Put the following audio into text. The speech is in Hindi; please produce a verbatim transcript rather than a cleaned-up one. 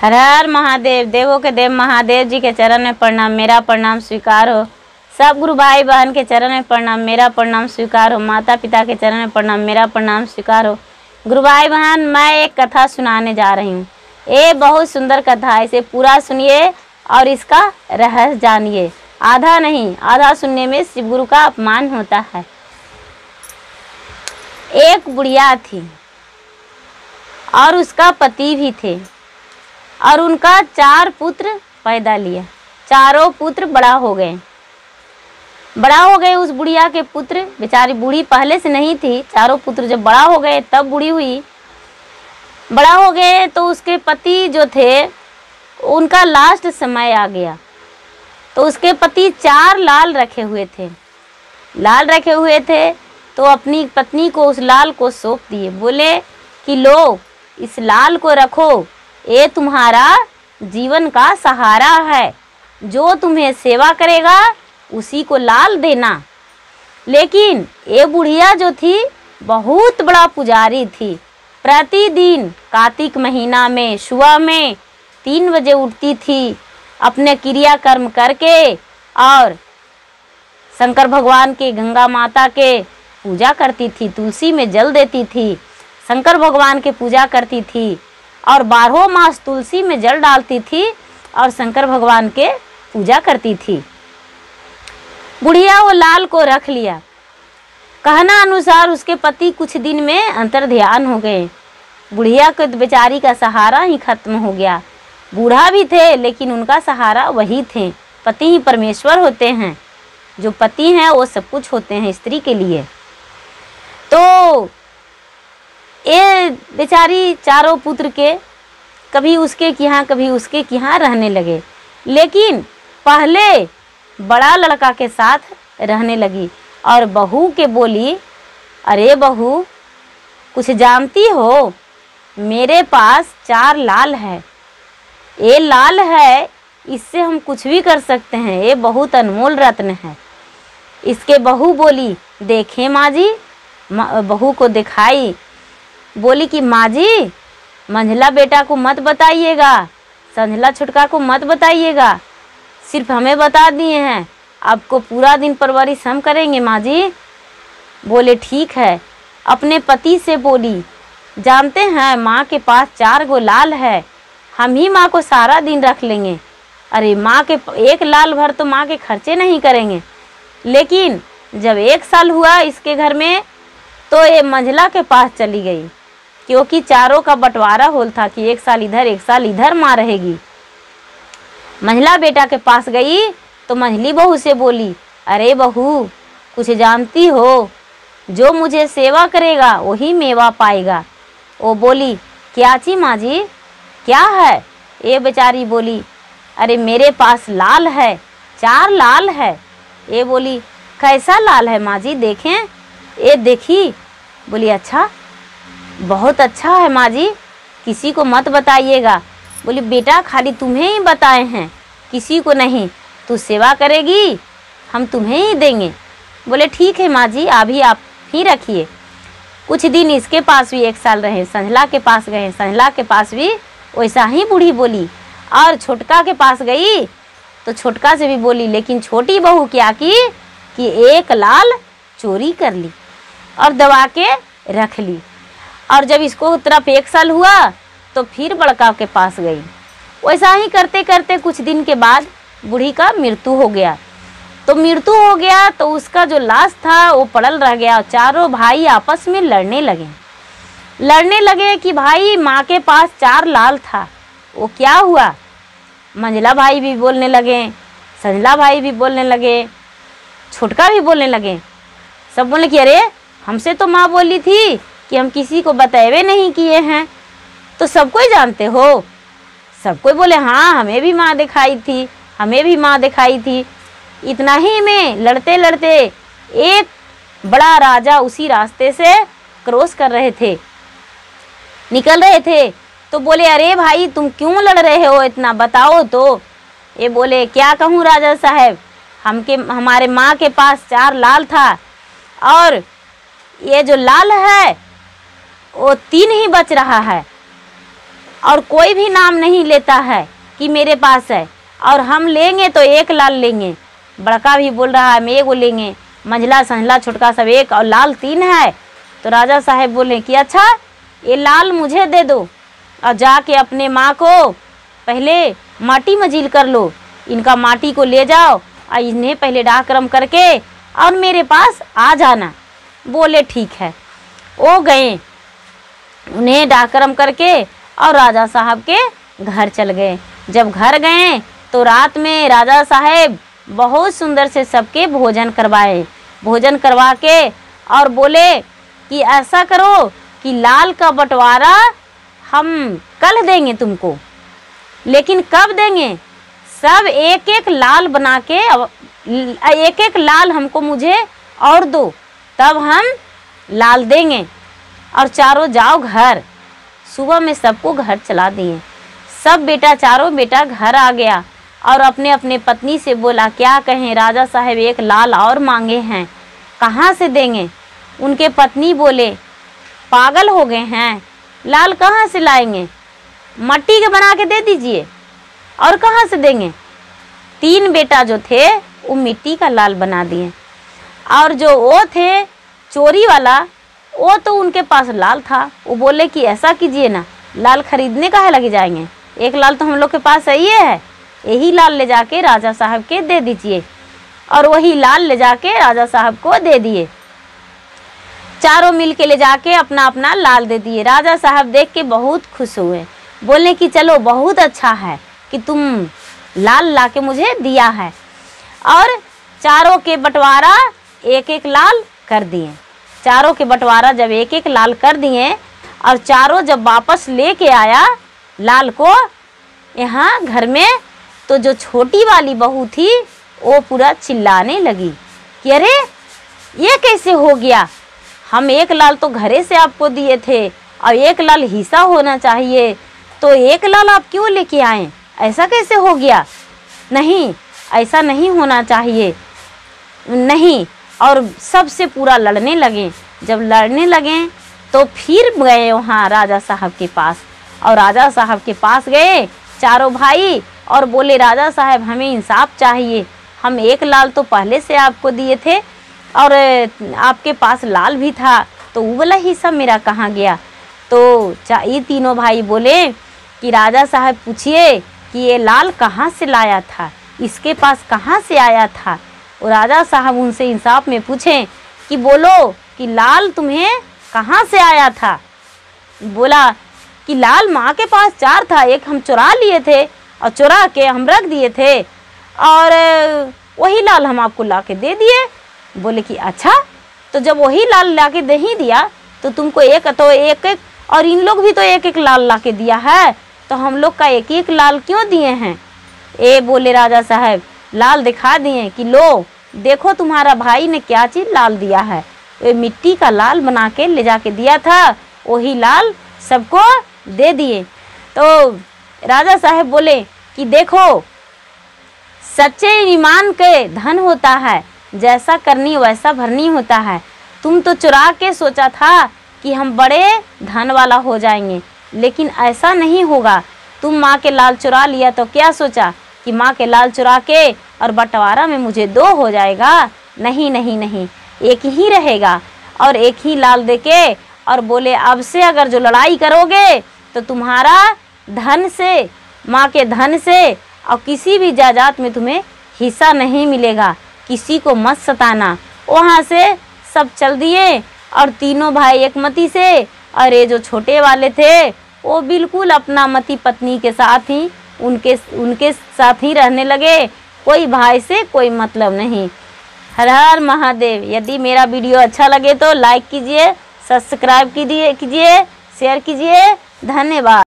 हर हर महादेव। देवों के देव महादेव जी के चरण में प्रणाम, मेरा प्रणाम स्वीकार हो। सब गुरु भाई बहन के चरण में प्रणाम, मेरा प्रणाम स्वीकार हो। माता पिता के चरण में प्रणाम, मेरा प्रणाम स्वीकार हो। गुरु भाई बहन, मैं एक कथा सुनाने जा रही हूँ। ये बहुत सुंदर कथा है, इसे पूरा सुनिए और इसका रहस्य जानिए। आधा नहीं, आधा सुनने में शिव गुरु का अपमान होता है। एक बुढ़िया थी और उसका पति भी थे और उनका चार पुत्र पैदा लिया। चारों पुत्र बड़ा हो गए बड़ा हो गए उस बुढ़िया के पुत्र। बेचारी बूढ़ी पहले से नहीं थी। चारों पुत्र जब बड़ा हो गए तब बूढ़ी हुई। बड़ा हो गए तो उसके पति जो थे उनका लास्ट समय आ गया। तो उसके पति चार लाल रखे हुए थे लाल रखे हुए थे तो अपनी पत्नी को उस लाल को सौंप दिए। बोले कि लो, इस लाल को रखो, ये तुम्हारा जीवन का सहारा है। जो तुम्हें सेवा करेगा उसी को लाल देना। लेकिन ये बुढ़िया जो थी बहुत बड़ा पुजारी थी। प्रतिदिन कार्तिक महीना में सुबह में तीन बजे उठती थी, अपने क्रियाकर्म करके और शंकर भगवान के, गंगा माता के पूजा करती थी। तुलसी में जल देती थी, शंकर भगवान के पूजा करती थी और बारहों मास तुलसी में जल डालती थी और शंकर भगवान के पूजा करती थी। बुढ़िया वो लाल को रख लिया। कहना अनुसार उसके पति कुछ दिन में अंतर ध्यान हो गए। बुढ़िया को बेचारी का सहारा ही खत्म हो गया। बूढ़ा भी थे लेकिन उनका सहारा वही थे। पति ही परमेश्वर होते हैं। जो पति हैं वो सब कुछ होते हैं स्त्री के लिए। तो ये बेचारी चारों पुत्र के कभी उसके यहाँ कभी उसके यहाँ रहने लगे। लेकिन पहले बड़ा लड़का के साथ रहने लगी और बहू के बोली, अरे बहू, कुछ जानती हो, मेरे पास चार लाल है। ये लाल है, इससे हम कुछ भी कर सकते हैं। ये बहुत अनमोल रत्न है। इसके बहू बोली, देखें माँ जी। बहू को दिखाई, बोली कि माँ जी, मंझला बेटा को मत बताइएगा, संझला छुटका को मत बताइएगा, सिर्फ हमें बता दिए हैं। आपको पूरा दिन परवरिश हम करेंगे माँ जी। बोले ठीक है। अपने पति से बोली, जानते हैं माँ के पास चार गो लाल है, हम ही माँ को सारा दिन रख लेंगे। अरे माँ के एक लाल भर तो माँ के खर्चे नहीं करेंगे। लेकिन जब एक साल हुआ इसके घर में तो ये मंझला के पास चली गई, क्योंकि चारों का बंटवारा होल था कि एक साल इधर एक साल इधर माँ रहेगी। मंझला बेटा के पास गई तो मंझली बहू से बोली, अरे बहू, कुछ जानती हो, जो मुझे सेवा करेगा वही मेवा पाएगा। वो बोली, क्या ची माँ जी, क्या है? ये बेचारी बोली, अरे मेरे पास लाल है, चार लाल है। ये बोली, कैसा लाल है माँ जी, देखें। ये देखी। बोली, अच्छा, बहुत अच्छा है माँ जी, किसी को मत बताइएगा। बोली, बेटा खाली तुम्हें ही बताए हैं, किसी को नहीं। तू सेवा करेगी हम तुम्हें ही देंगे। बोले ठीक है माँ जी, अभी आप ही रखिए। कुछ दिन इसके पास भी एक साल रहे, संझला के पास गए, संझला के पास भी वैसा ही बूढ़ी बोली। और छोटका के पास गई तो छोटका से भी बोली। लेकिन छोटी बहू क्या की कि एक लाल चोरी कर ली और दबा के रख ली। और जब इसको तरफ एक साल हुआ तो फिर बड़का के पास गई। वैसा ही करते करते कुछ दिन के बाद बूढ़ी का मृत्यु हो गया। तो मृत्यु हो गया तो उसका जो लाश था वो पड़ल रह गया। चारों भाई आपस में लड़ने लगे लड़ने लगे कि भाई, माँ के पास चार लाल था, वो क्या हुआ? मंझला भाई भी बोलने लगे, संझला भाई भी बोलने लगे, छोटका भी बोलने लगे। सब बोले कि अरे, हमसे तो माँ बोली थी कि हम किसी को बताए नहीं किए हैं। तो सब कोई जानते हो? सब कोई बोले, हाँ, हमें भी माँ दिखाई थी, हमें भी माँ दिखाई थी। इतना ही में लड़ते लड़ते एक बड़ा राजा उसी रास्ते से क्रॉस कर रहे थे, निकल रहे थे। तो बोले, अरे भाई, तुम क्यों लड़ रहे हो इतना, बताओ तो। ये बोले, क्या कहूँ राजा साहब, हमके हमारे माँ के पास चार लाल था और ये जो लाल है वो तीन ही बच रहा है। और कोई भी नाम नहीं लेता है कि मेरे पास है, और हम लेंगे तो एक लाल लेंगे। बड़का भी बोल रहा है हम एगो लेंगे, मंझला संझला छोटका सब एक, और लाल तीन है। तो राजा साहब बोले कि अच्छा ये लाल मुझे दे दो, और जाके अपने माँ को पहले माटी मजील कर लो, इनका माटी को ले जाओ और इन्हें पहले डाकरम करके और मेरे पास आ जाना। बोले ठीक है। वो गए, उन्हें डाकरम करके और राजा साहब के घर चल गए। जब घर गए तो रात में राजा साहब बहुत सुंदर से सबके भोजन करवाए। भोजन करवा के और बोले कि ऐसा करो कि लाल का बंटवारा हम कल देंगे तुमको, लेकिन कब देंगे? सब एक एक लाल बना के, एक एक लाल हमको मुझे और दो, तब हम लाल देंगे। और चारों जाओ घर। सुबह में सबको घर चला दिए। सब बेटा चारों बेटा घर आ गया और अपने अपने पत्नी से बोला क्या कहें, राजा साहब एक लाल और मांगे हैं, कहाँ से देंगे? उनके पत्नी बोले पागल हो गए हैं, लाल कहाँ से लाएंगे? मट्टी के बना के दे दीजिए, और कहाँ से देंगे? तीन बेटा जो थे वो मिट्टी का लाल बना दिए, और जो वो थे चोरी वाला वो तो उनके पास लाल था। वो बोले कि ऐसा कीजिए ना, लाल खरीदने का है लगे जाएंगे, एक लाल तो हम लोग के पास सही है, यही लाल ले जाके राजा साहब के दे दीजिए। और वही लाल ले जाके राजा साहब को दे दिए। चारों मिल के ले जाके अपना अपना लाल दे दिए। राजा साहब देख के बहुत खुश हुए, बोले कि चलो बहुत अच्छा है कि तुम लाल ला के मुझे दिया है। और चारों के बंटवारा एक एक लाल कर दिए। चारों के बंटवारा जब एक एक लाल कर दिए और चारों जब वापस लेके आया लाल को यहाँ घर में, तो जो छोटी वाली बहू थी वो पूरा चिल्लाने लगी कि अरे ये कैसे हो गया, हम एक लाल तो घरे से आपको दिए थे और एक लाल हिस्सा होना चाहिए, तो एक लाल आप क्यों लेके आए, ऐसा कैसे हो गया? नहीं, ऐसा नहीं होना चाहिए, नहीं। और सबसे पूरा लड़ने लगे। जब लड़ने लगे तो फिर गए वहाँ राजा साहब के पास, और राजा साहब के पास गए चारों भाई और बोले राजा साहब हमें इंसाफ चाहिए, हम एक लाल तो पहले से आपको दिए थे और आपके पास लाल भी था, तो वो वाला हिस्सा मेरा कहाँ गया? तो ये तीनों भाई बोले कि राजा साहब पूछिए कि ये लाल कहाँ से लाया था, इसके पास कहाँ से आया था? और राजा साहब उनसे इंसाफ में पूछें कि बोलो कि लाल तुम्हें कहाँ से आया था? बोला कि लाल माँ के पास चार था, एक हम चुरा लिए थे और चुरा के हम रख दिए थे, और वही लाल हम आपको ला के दे दिए। बोले कि अच्छा, तो जब वही लाल ला के दे ही दिया तो तुमको एक तो एक एक, और इन लोग भी तो एक एक लाल ला के दिया है, तो हम लोग का एक एक लाल क्यों दिए हैं? ए बोले राजा साहब लाल दिखा दिए कि लो देखो तुम्हारा भाई ने क्या चीज़ लाल दिया है, वो मिट्टी का लाल बना के ले जाके दिया था, वही लाल सबको दे दिए। तो राजा साहब बोले कि देखो सच्चे ईमान के धन होता है, जैसा करनी वैसा भरनी होता है। तुम तो चुरा के सोचा था कि हम बड़े धन वाला हो जाएंगे, लेकिन ऐसा नहीं होगा। तुम माँ के लाल चुरा लिया तो क्या सोचा कि माँ के लाल चुरा के और बंटवारा में मुझे दो हो जाएगा? नहीं नहीं नहीं, एक ही रहेगा, और एक ही लाल देके और बोले अब से अगर जो लड़ाई करोगे तो तुम्हारा धन से, माँ के धन से और किसी भी जायदाद में तुम्हें हिस्सा नहीं मिलेगा, किसी को मत सताना। वहाँ से सब चल दिए और तीनों भाई एक मती से, और ये जो छोटे वाले थे वो बिल्कुल अपना मती पत्नी के साथ ही उनके उनके साथ ही रहने लगे, कोई भाई से कोई मतलब नहीं। हर हर महादेव। यदि मेरा वीडियो अच्छा लगे तो लाइक कीजिए, सब्सक्राइब कीजिए कीजिए शेयर कीजिए। धन्यवाद।